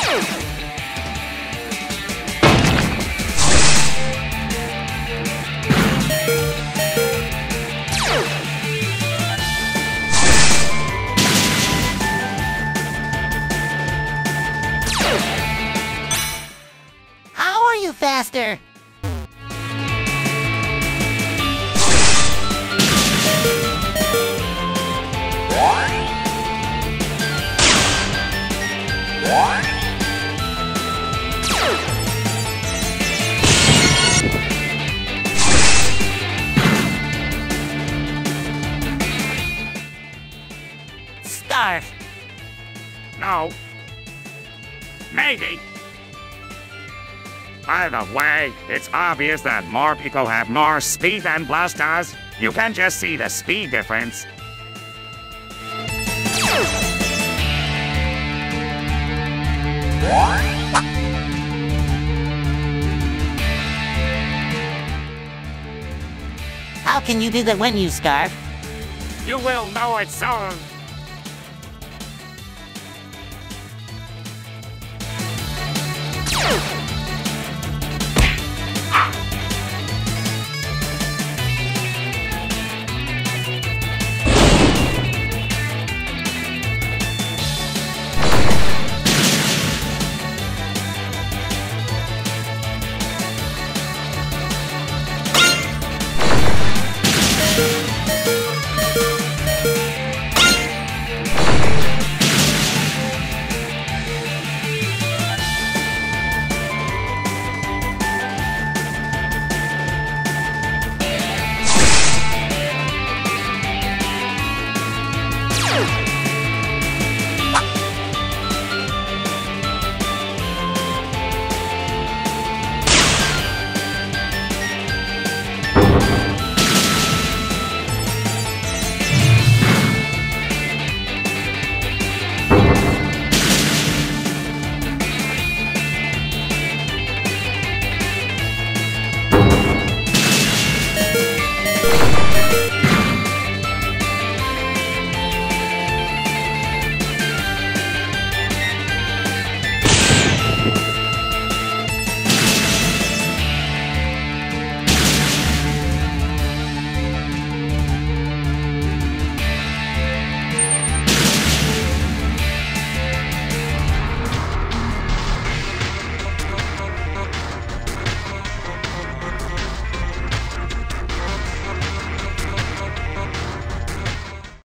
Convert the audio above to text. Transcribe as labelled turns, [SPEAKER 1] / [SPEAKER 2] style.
[SPEAKER 1] How are you faster? Scarf.
[SPEAKER 2] No. Maybe. By the way, it's obvious that morpeko have more speed than Blush does. You can just see the speed difference.
[SPEAKER 1] How can you do that when you Scarf?
[SPEAKER 2] You will know it soon.